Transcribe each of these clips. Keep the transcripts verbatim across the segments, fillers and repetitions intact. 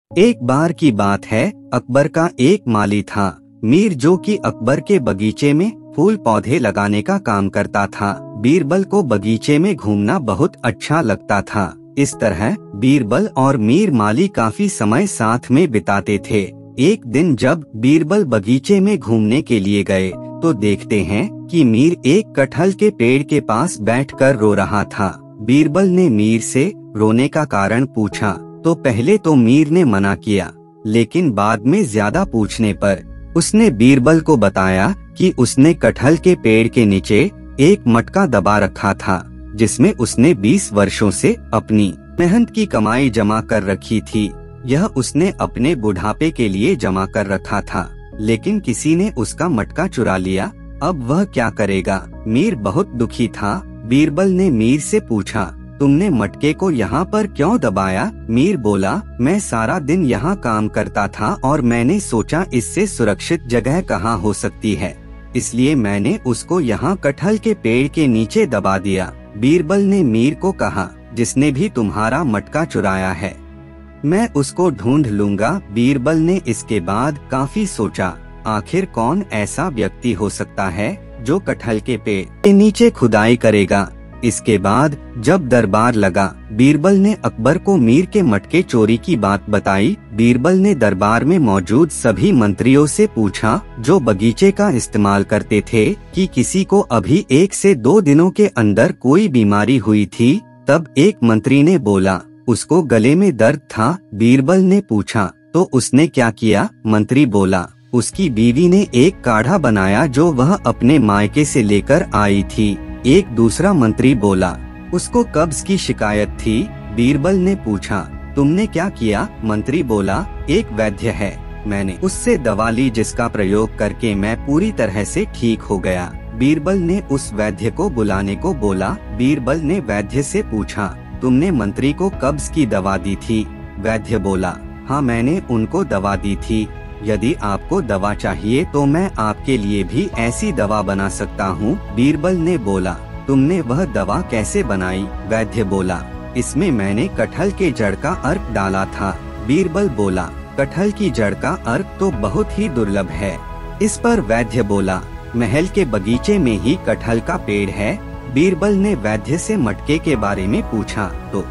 एक बार की बात है, अकबर का एक माली था मीर, जो कि अकबर के बगीचे में फूल पौधे लगाने का काम करता था। बीरबल को बगीचे में घूमना बहुत अच्छा लगता था। इस तरह बीरबल और मीर माली काफी समय साथ में बिताते थे। एक दिन जब बीरबल बगीचे में घूमने के लिए गए तो देखते हैं कि मीर एक कटहल के पेड़ के पास बैठकर रो रहा था। बीरबल ने मीर से रोने का कारण पूछा तो पहले तो मीर ने मना किया, लेकिन बाद में ज्यादा पूछने पर उसने बीरबल को बताया कि उसने कटहल के पेड़ के नीचे एक मटका दबा रखा था, जिसमें उसने बीस वर्षों से अपनी मेहनत की कमाई जमा कर रखी थी। यह उसने अपने बुढ़ापे के लिए जमा कर रखा था, लेकिन किसी ने उसका मटका चुरा लिया। अब वह क्या करेगा? मीर बहुत दुखी था। बीरबल ने मीर से पूछा, तुमने मटके को यहाँ पर क्यों दबाया? मीर बोला, मैं सारा दिन यहाँ काम करता था और मैंने सोचा इससे सुरक्षित जगह कहाँ हो सकती है, इसलिए मैंने उसको यहाँ कटहल के पेड़ के नीचे दबा दिया। बीरबल ने मीर को कहा, जिसने भी तुम्हारा मटका चुराया है मैं उसको ढूंढ लूंगा। बीरबल ने इसके बाद काफी सोचा, आखिर कौन ऐसा व्यक्ति हो सकता है जो कटहल के पेड़ के नीचे खुदाई करेगा। इसके बाद जब दरबार लगा, बीरबल ने अकबर को मीर के मटके चोरी की बात बताई। बीरबल ने दरबार में मौजूद सभी मंत्रियों से पूछा जो बगीचे का इस्तेमाल करते थे कि किसी को अभी एक से दो दिनों के अंदर कोई बीमारी हुई थी। तब एक मंत्री ने बोला, उसको गले में दर्द था। बीरबल ने पूछा, तो उसने क्या किया? मंत्री बोला, उसकी बीवी ने एक काढ़ा बनाया जो वह अपने मायके से लेकर आई थी। एक दूसरा मंत्री बोला, उसको कब्ज की शिकायत थी। बीरबल ने पूछा, तुमने क्या किया? मंत्री बोला, एक वैद्य है, मैंने उससे दवा ली जिसका प्रयोग करके मैं पूरी तरह से ठीक हो गया। बीरबल ने उस वैद्य को बुलाने को बोला। बीरबल ने वैद्य से पूछा, तुमने मंत्री को कब्ज की दवा दी थी? वैद्य बोला, हाँ मैंने उनको दवा दी थी। यदि आपको दवा चाहिए तो मैं आपके लिए भी ऐसी दवा बना सकता हूँ। बीरबल ने बोला, तुमने वह दवा कैसे बनाई? वैद्य बोला, इसमें मैंने कटहल के जड़ का अर्क डाला था। बीरबल बोला, कटहल की जड़ का अर्क तो बहुत ही दुर्लभ है। इस पर वैद्य बोला, महल के बगीचे में ही कटहल का पेड़ है। बीरबल ने वैद्य से मटके के बारे में पूछा तो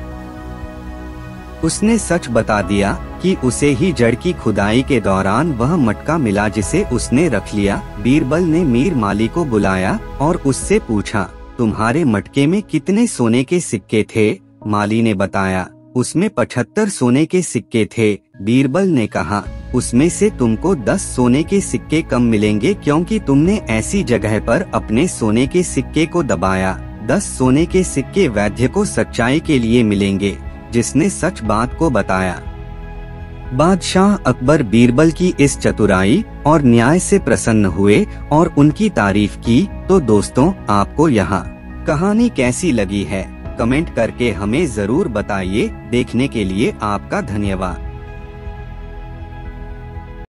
उसने सच बता दिया कि उसे ही जड़ की खुदाई के दौरान वह मटका मिला जिसे उसने रख लिया। बीरबल ने मीर माली को बुलाया और उससे पूछा, तुम्हारे मटके में कितने सोने के सिक्के थे? माली ने बताया, उसमें पचहत्तर सोने के सिक्के थे। बीरबल ने कहा, उसमें से तुमको दस सोने के सिक्के कम मिलेंगे क्योंकि तुमने ऐसी जगह पर अपने सोने के सिक्के को दबाया। दस सोने के सिक्के वैद्य को सच्चाई के लिए मिलेंगे, जिसने सच बात को बताया। बादशाह अकबर बीरबल की इस चतुराई और न्याय से प्रसन्न हुए और उनकी तारीफ की। तो दोस्तों, आपको यहाँ कहानी कैसी लगी है? कमेंट करके हमें जरूर बताइए। देखने के लिए आपका धन्यवाद।